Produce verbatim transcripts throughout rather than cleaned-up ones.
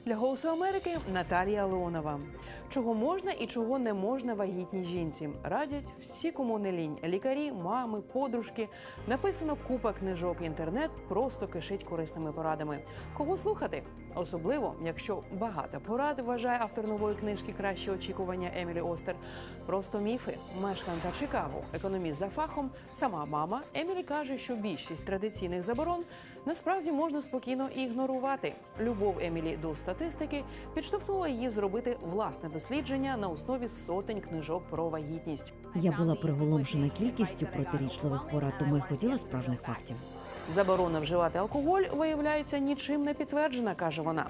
Для «Голосу Америки» Наталія Леонова. Чого можна і чого не можна вагітній жінці? Радять всі, кому не лінь. Лікарі, мами, подружки. Написано купа книжок, інтернет просто кишить корисними порадами. Кого слухати? Особливо, якщо багато порад, вважає автор нової книжки «Кращі очікування» Емілі Остер. Просто міфи. Мешканка Чикаго, економіст за фахом, сама мама. Емілі каже, що більшість традиційних заборон насправді можна спокійно ігнорувати. Любов Емілі до статистики підштовхнула її зробити власне дослідження на основі сотень книжок про вагітність. Я була приголомшена кількістю протирічливих порад, тому й хотіла справжніх фактів. Заборона вживати алкоголь, виявляється, нічим не підтверджена, каже вона.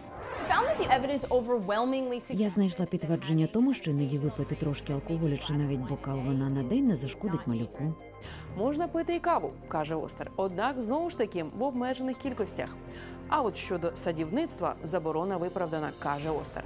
Я знайшла підтвердження тому, що іноді випити трошки алкоголю чи навіть бокал вина на день не зашкодить малюку. Можна пити і каву, каже Остер, однак, знову ж таки, в обмежених кількостях. А от щодо садівництва заборона виправдана, каже Остер.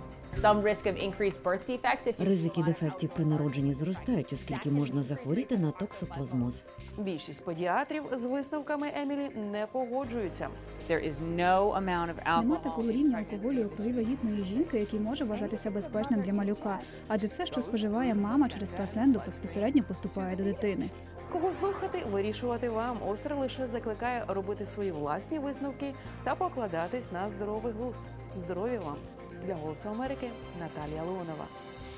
Ризики дефектів при народженні зростають, оскільки можна захворіти на токсоплазмоз. Більшість педіатрів з висновками Емілі не погоджуються. Нема такого рівня алкоголю у крові вагітної жінки, який може вважатися безпечним для малюка. Адже все, що споживає мама через плаценту, безпосередньо поступає до дитини. Кого слухати, вирішувати вам. Остер лише закликає робити свої власні висновки та покладатись на здоровий глузд. Здоров'я вам! Для «Голосу Америки» Наталія Леонова.